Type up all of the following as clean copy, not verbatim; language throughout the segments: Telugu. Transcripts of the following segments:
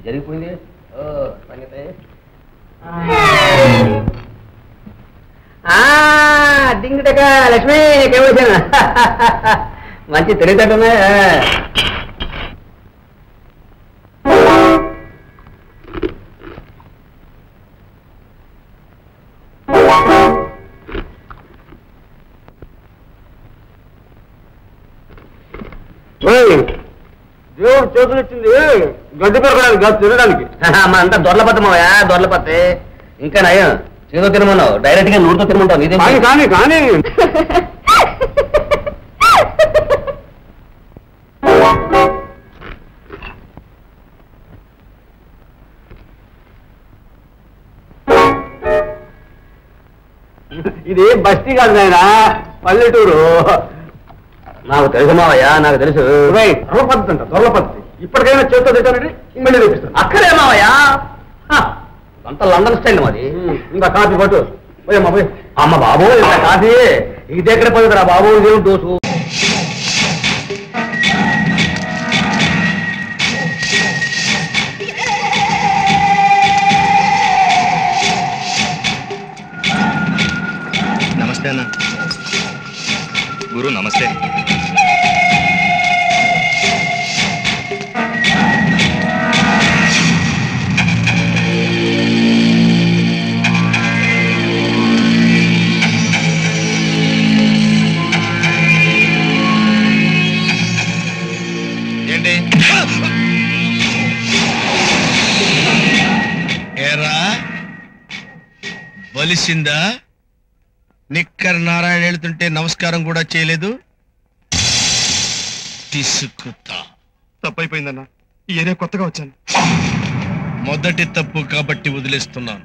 జరిగిపోయింది సంగతి. డింగిటక లక్ష్మి నీకేమొచ్చాను మంచి తెలియటట్టున్నా. దేవుడు చేతులు ఇచ్చింది గడ్డి పెరగడానికి కాదు తినడానికి. అంతా దొరలపత్తమావయా దొరలపత్తే. ఇంకా నయం చేతో తినమన్నావు, డైరెక్ట్ గా నూరుతో తినమంటావు. నీదే కానీ కానీ ఇది బస్తీ కాదు నాయన, పల్లెటూరు. నాకు తెలుసు మావయ్యా, నాకు తెలుసు. దొరల పద్ధతి అంట, దొరల పద్ధతి. ఇప్పటికైనా చేతితో తెచ్చానండి మళ్ళీ తెప్పిస్తాను. అక్కడే మావయ్యా, అంత లండన్ స్టైల్ మాది. ఇంకా కాఫీ పట్టు పోయమ్మా పోయి. అమ్మ బాబు ఇంత కాఫీ ఇది ఎక్కడ పోతుందిరా బాబు, దేవుడు దోసు. నమస్తే అన్న. గురు నమస్తే. ఏంటి ఏరా బలిసిందా? నిక్కర్ నారాయణ వెళ్తుంటే నమస్కారం కూడా చేయలేదు. తీసుకుతా. తప్పైపోయిందన్నా, ఈ ఏరియా కొత్తగా వచ్చాను. మొదటి తప్పు కాబట్టి వదిలేస్తున్నాను.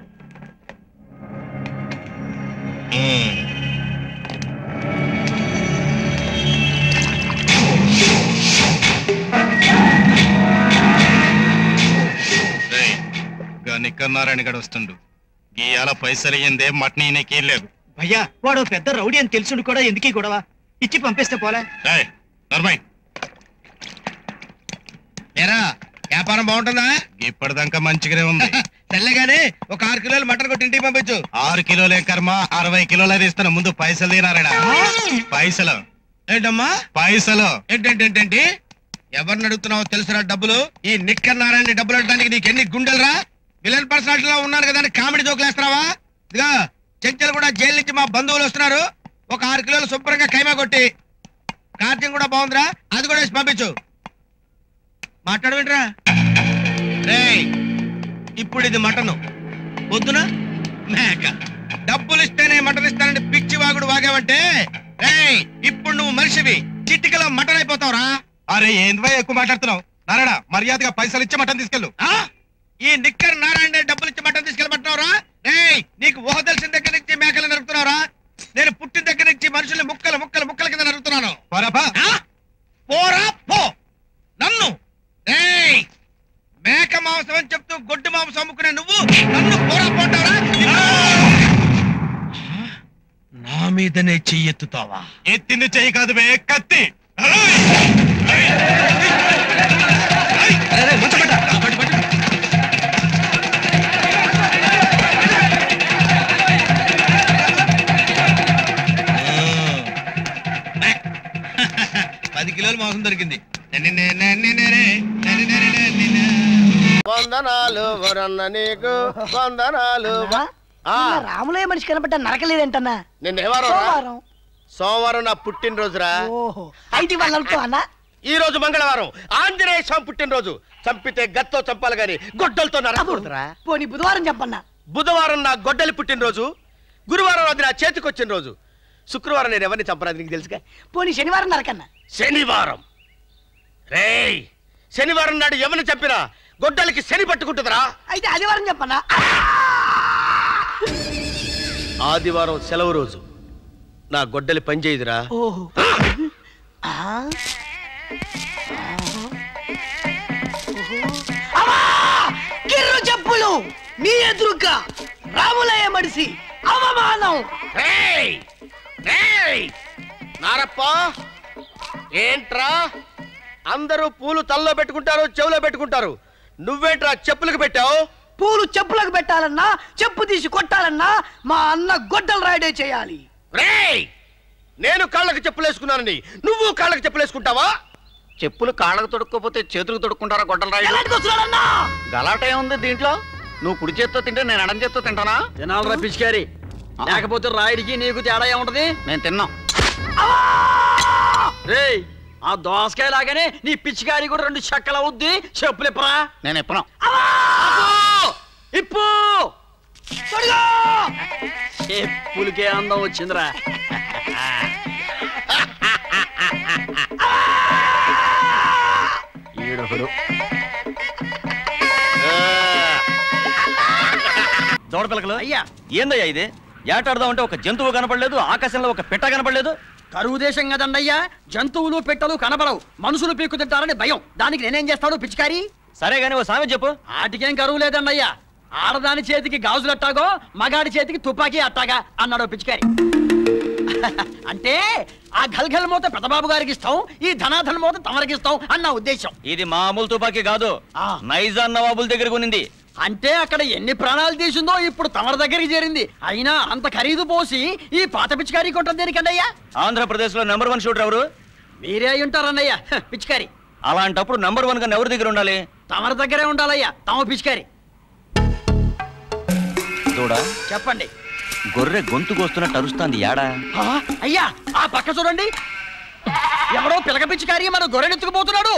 నిక్కర్ నారాయణ గడు వస్తుండు. గీయాల పైసలు అయ్యిందే మటన్ ఈయనకేం లేదు. భయ్యా వాడు పెద్ద రౌడీ అని తెలుసుడు కూడా ఎందుకీ గొడవ, ఇచ్చి పంపిస్తే పోలే. ఏరా వ్యాపారం బాగుంటుందా? ఇప్పటిదాకా మంచిగానే ఉంది. తెల్లగానే ఒక 6 కిలోలు మటన్ కొట్టి ఇంటికి పంపించు. 6 కిలోలే కర్మ, 60 కిలోలు అది ఇస్తాను. ముందు పైసలు తినారాడా? పైసలు ఏంటమ్మా? పైసలు ఏంటంటే ఎవరిని అడుగుతున్నావో తెలుసురా? డబ్బులు ఈ నిక్కర్ నారాయణ డబ్బులు అడగడానికి నీకు ఎన్ని గుండెలరా? విలన్ పర్సనాలిటీలో ఉన్నారు కదా అని కామెడీ జోకులేస్తున్నావా? ఇదిగా చెంచలు కూడా జైలు నుంచి మా బంధువులు వస్తున్నారు. ఒక 6 కిలోలు శుభ్రంగా కైమా కొట్టి, కార్యం కూడా బాగుందిరా, అది కూడా వేసి పంపించు. మాట్లాడవేంట్రా? రేయ్ ఇప్పుడు ఇది మటను, పొద్దున మేక. డబ్బులు ఇస్తేనే మటన్ ఇస్తానని పిచ్చి వాగుడు వాగావంటే రేయ్ ఇప్పుడు నువ్వు మనిషివి, చిట్టికలో మటన్ అయిపోతావురా. అరే ఏంద్వా ఎక్కువ మాట్లాడుతున్నావు? నారాయణ మర్యాదగా పైసలు ఇచ్చి మటన్ తీసుకెళ్ళు. ఈ నిక్కర్ నారాయణ డబ్బులు ఇచ్చి మటన్ తీసుకెళ్ళమంటున్నావురా? రేయ్ నీకు ఊహ తెలిసిన దగ్గర నుంచి మేకలు నరుకుతున్నావురా? నేను పుట్టిన దగ్గర నుంచి మనుషుల్ని ముక్కలు ముక్కలు ముక్కల కింద నరుకుతున్నాను. పోరా పో. నన్ను రేయ్ మేక మాంసం అని చెప్తూ గొడ్డు మాంసం అమ్ముకునే నువ్వు నన్ను పోరా పోంటావరా? నా మీదనే చెయ్యెత్తుతావా? ఎత్తింది చెయ్యి కాదు బే, కత్తి. పది కిలోలు మాంసం దొరికింది. వందనాలు వరన్న నీకు వందనాలు. రాములయ్య మనిషి కనబడ్డా నరకలేదంటన్నా. నిన్నేవారం? సోమవారం నా పుట్టినరోజురా. అయితే వాళ్ళతో అన్నా ఈ రోజు మంగళవారం ఆంజనేయ స్వామి పుట్టినరోజు. చంపితే గత్తో చంపాలి గాని గొడ్డలతో నరకూడదురా. పోనీ బుధవారం చెప్పన్నా. బుధవారం నా గొడ్డలి పుట్టినరోజు, గురువారం అది నా చేతికి వచ్చిన రోజు, శుక్రవారం నేను ఎవరిని చంపరాదు నీకు తెలుసుగా. పోనీ శనివారం నరకన్నా. శనివారం రేయ్ శనివారం నాడు ఎవరిని చంపినా గొడ్డలికి శని పట్టుకుంటుందిరా. అయితే ఆదివారం చెప్పన్నా. ఆదివారం సెలవు రోజు, నా గొడ్డలి పనిచేయదురా. కిర్రు చెప్పులు నీ ఎదురుగా రాములయ్య మడిసి అవమానం. నారప్ప ఏంట్రా? అందరూ పూలు తల్లో పెట్టుకుంటారు, చెవులో పెట్టుకుంటారు. నువ్వేంట్రా చెప్పులకు పెట్టావు? పూలు చెప్పులకు పెట్టాలన్నా చెప్పు తీసి కొట్టాలన్నా మా అన్న గొడ్డలు రాయుడే చేయాలి. రేయ్, నేను కాళ్ళకి చెప్పులేసుకున్నానని నువ్వు కాళ్ళకి చెప్పులేసుకుంటావా? చెప్పులు కాళ్ళకు తొడుక్కోపోతే చేతులకు తొడుక్కుంటారా గొడ్డలు రాయుడు? ఎలాంటికి వస్తున్నాడన్నా? గలాటే ఉంది దీంట్లో. నువ్వు కుడి చేత్తో తింటే నేను ఎడం చేత్తో తింటానా? తినాలరా పిచ్చికారి, లేకపోతే రాయుడికి నీకు తేడా ఏముంటది? నేను తిన్నాం. రేయ్, ఆ దోసకాయ లాగానే నీ పిచ్చికారి కూడా 2 చెక్కలు అవుద్ది. చెప్పులు ఇప్పరా. నేను ఇప్పను. ఇప్పు చెప్పులకే అందం వచ్చిందిరా. ఈడొకడు దూడ పిల్లకలు. అయ్యా, ఏందయ్యా ఇది? ఏటాడదాం అంటే ఒక జంతువు కనపడలేదు, ఆకాశంలో ఒక పిట్ట కనపడలేదు. కరువు దేశం కదండయ్యా, జంతువులు పెట్టలు కనబడవు, మనుషులు పీక్కు తింటారని భయం. దానికి నేనేం చేస్తాడు పిచ్చికారి? సరే గాని ఓ సామెత చెప్పు. ఆటికేం కరువు లేదండయ్యా. ఆడదాని చేతికి గాజులు అట్టాగో మగాడి చేతికి తుపాకీ అట్టాగా అన్నాడు పిచ్చికారి. అంటే ఆ గల్గల్ మూత పెద్దబాబు గారికి ఇస్తాం, ఈ ధనాధన్ మూత తమరికి ఇస్తాం అన్న ఉద్దేశం. ఇది మామూలు తుపాకీ కాదు, నైజాం నవాబుల దగ్గర కొనింది. అంటే అక్కడ ఎన్ని ప్రాణాలు తీసిందో ఇప్పుడు తమరి దగ్గరికి చేరింది. అయినా అంత ఖరీదు పోసి ఈ పాత పిచ్చికారి కొట్టం దేనికండయ్యా? ఆంధ్రప్రదేశ్ లో నెంబర్ 1 షూటర్ ఎవరు? మీరే అయి ఉంటారన్నయ్యా పిచ్చికారి. అలాంటప్పుడు నెంబర్ 1 గా ఎవరి దగ్గర ఉండాలి? తమరి దగ్గరే ఉండాలయ్యా, తమ పిచ్చికారి. చూడా, చెప్పండి. గొర్రె గొంతు కోస్తున్నట్టు అరుస్తాంది యాడా? అయ్యా, ఆ పక్క చూడండి, ఎవడో పిలక పిచ్చికారి మన గొర్రెనెత్తుకుపోతున్నాడు.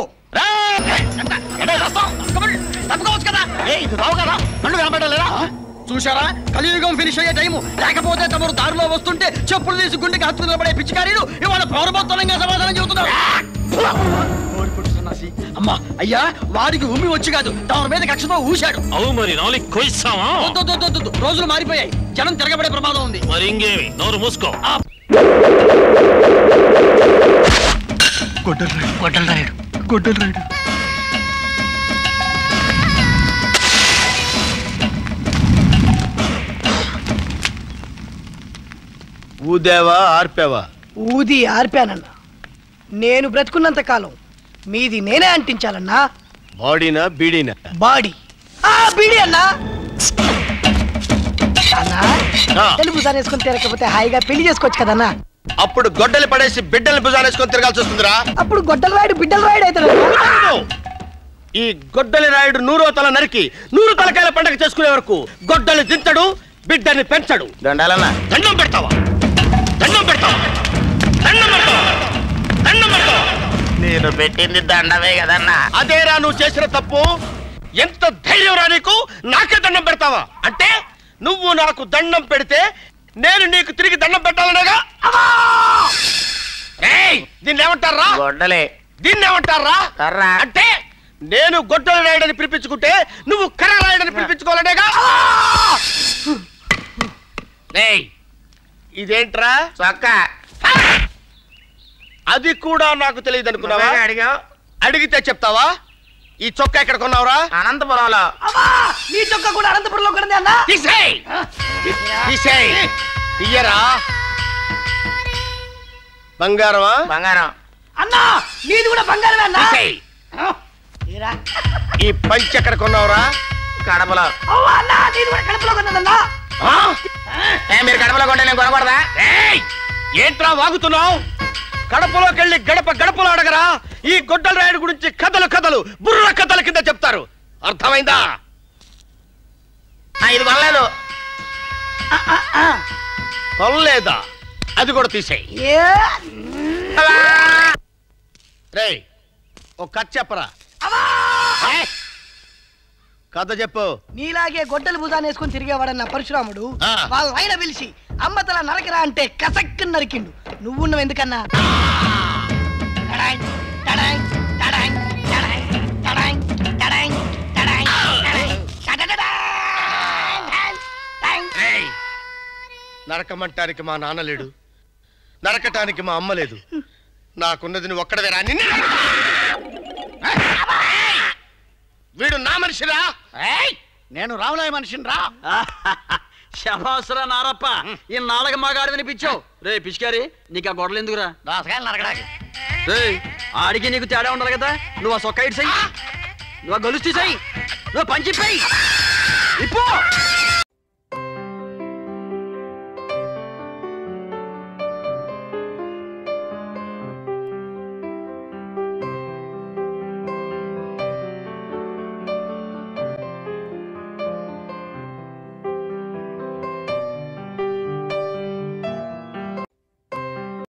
చూశారా, కలియుగం ఫినిష్ అయ్యే టైము. లేకపోతే తమరు దారిలో వస్తుంటే చెప్పులు తీసి గుండెకి హత్తుకు నిలబడే పిచ్చికారీలు ఇవాళ పౌరబోత్తనంగా సమాధానం చెబుతున్నారు. అమ్మా, అయ్యా, వాడికి ఉమ్మి వచ్చి కాదు, తమ మీద కక్షతో ఊశాడు. అవు మరి నాలుగు కొయిస్తావా? రోజులు మారిపోయాయి, జనం తిరగబడే ప్రమాదం ఉంది. మరి ఇంకేమి, నోరు మూసుకో. గొడ్డలు రాయుడు. ఊదేవా ఆర్పేవా? ఊది ఆర్పానన్నా. నేను బ్రతుకున్నంత కాలం మీది నేనే అంటించాలన్నా. బాడీనా బీడీనా? బాడీ. బీడీ అన్నా. అన్నా, తెలుగు వేసుకొని తిరగకపోతే హాయిగా పెళ్లి చేసుకోవచ్చు కదన్నా. అప్పుడు గొడ్డలి పడేసి బిడ్డల్ని భుజానేసుకొని తిరగాల్సి వస్తుందిరా. అప్పుడు గొడ్డల రాయుడు బిడ్డల రాయుడు అవుతాడు. ఈ గొడ్డలి రాయుడు 100వ తల నరికి 100 తలకాయల పండగ చేసుకునే వరకు గొడ్డలి దించడు, బిడ్డని పెంచడు. దండాలన్నా. దండం పెడతావా? దండం పెడతావా? దండం పెడతావా? దండం పెడతావా? నేను పెట్టింది దండమే కదన్నా. అదేరా నువ్వు చేసిన తప్పు. ఎంత ధైర్యం రా నీకు? నాకే దండం పెడతావా? అంటే నువ్వు నాకు దండం పెడితే నేను నీకు తిరిగి దండం పెట్టాలనేగా? దీన్ని ఏమంటారా? గొడ్డలే. దీన్ని ఏమంటారా? కర్రా. అంటే నేను గొడ్డలి రాయుడని పిలిపించుకుంటే నువ్వు కర్ర రాయుడని పిలిపించుకోవాలనేగా? ఇదేంట్రా? చొక్క. అది కూడా నాకు తెలియదు అనుకున్నావా? అడిగితే చెప్తావా? ఈ చొక్కా ఎక్కడ కొన్నావురా? అనంతపురంలో. నీ చొక్క కూడా అనంతపురంలో కొన్నది అన్నా. ఇయ్యరా. బంగారమా? బంగారం. అన్నా, నీది కూడా బంగారమే అన్నా. ఈ పంచి ఎక్కడ కొన్నావురా? కడపలో. అన్నా, నీది కూడా కడపలో కొన్నదన్నా. మీరు కడపలో కొంటే నేను కొనకూడదా? ఏంట్రా వాగుతున్నావు? కడపలోకి వెళ్ళి గడప గడపలో అడగరా. ఈ గొడ్డల రాయుడు గురించి కథలు బుర్ర కథల కింద చెప్తారు. అర్థమైందా? ఇది కొనలేదు. కొనలేదా? అది కూడా తీసేయి. రేయ్, ఓ కథ చెప్పరా. కథ చెప్పు. నీలాగే గొడ్డలు భుజాన్ని వేసుకుని తిరిగేవాడన్న పరశురాముడు ఆ. వాళ్ళ ఆయన పిలిచి అమ్మతల నరకరా అంటే కసక్కుని నరికిండు. నువ్వున్నావు ఎందుకన్నా? టడాంగ్, టడాంగ్, టడాంగ్, టడాంగ్, టడాంగ్, టడాంగ్, టడాంగ్, టడాంగ్, టడాంగ్. నరకమంటానికి మా నాన్న లేడు, నరకటానికి మా అమ్మ లేదు. నాకున్నది నువ్వు ఒక్కడవేరా. వీడు నా మనిషిరా. నేను రాములయ్య మనిషిని రా. శభాసురా నారప్ప, ఈ నాలుగ మగాడు వినిపించావు. రే పిచ్చికారి, నీకు ఆ గొడవలు ఎందుకురా? దోసకాయలు నరకడానికి. ఆడికి నీకు తేడా ఉండాలి కదా. నువ్వు ఆ సొక్క ఇటు చెయ్యి, నువ్వు ఆ గొలుసు తీసేయి. నువ్వు పంచిపోయి ఇప్పు